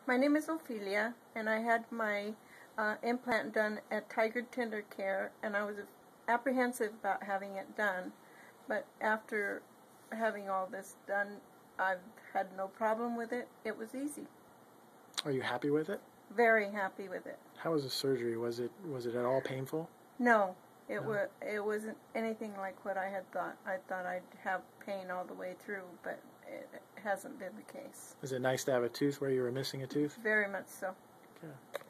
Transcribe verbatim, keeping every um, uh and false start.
My name is Ophelia, and I had my uh, implant done at Tiger TenderCare, and I was apprehensive about having it done, but after having all this done, I've had no problem with it. It was easy. Are you happy with it? Very happy with it. How was the surgery? Was it was it at all painful? No, it No. was. It wasn't anything like what I had thought. I thought I'd have pain all the way through, but it hasn't been the case. Is it nice to have a tooth where you were missing a tooth? Very much so. Okay.